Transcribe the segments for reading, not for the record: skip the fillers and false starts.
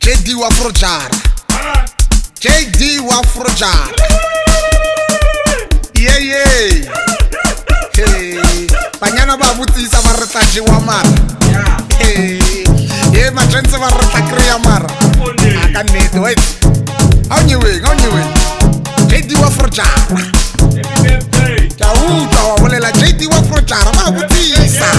JD wa Frojara, JD wa Frojara. Yeah, yeah. Hey, banyana ba butisa ba reta jiwa mara. Hey, yeah, my friends ba reta kriya mara. Aka neto, wait. How you way? JD wa Frojara. Chauta wa bolela JD wa Frojara ba butisa.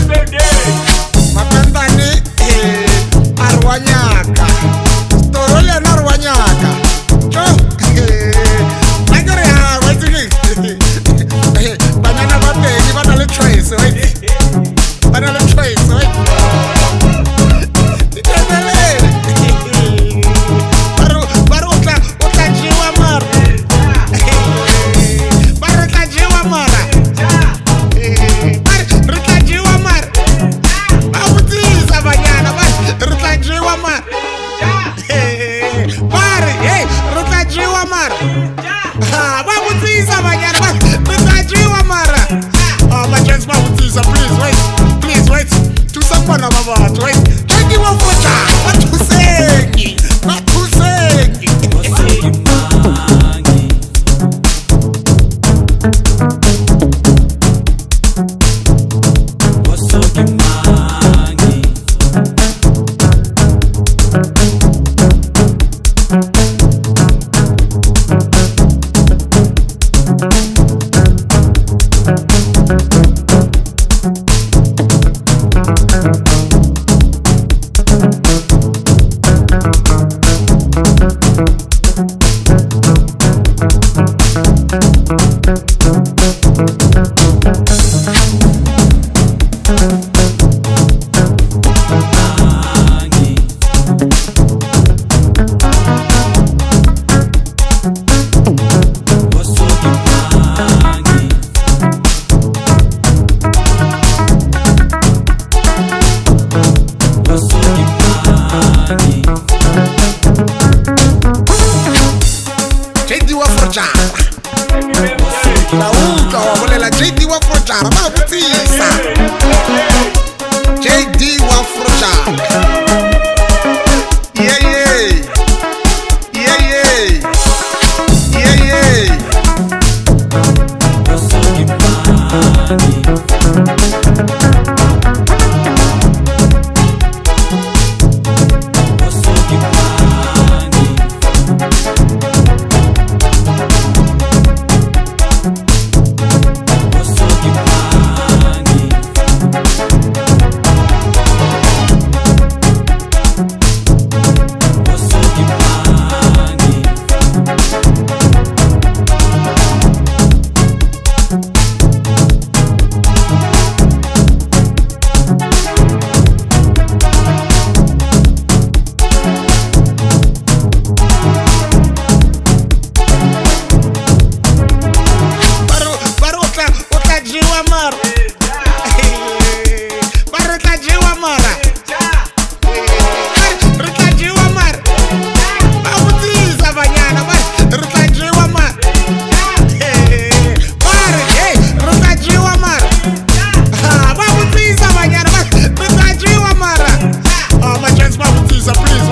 Mapendane arwanyaka. Storole na arwanyaka. Cho. Nagare ha wait. Banana baby, banana trace, wait. Banana trace, wait. Baru utajiwa mara. Baru utajiwa mara. Baru utajiwa mara. Babutiza banyana, baru utajiwa mara. Baru, hey, utajiwa mara. Babutiza banyana, baru utajiwa mara. My friends, babutiza, please wait. To someone about wait. Thank you for that. What to say? JD wa Frojara. Chauta wa bolela JD wa Frojara ba butisa. JD wa Frojara. Please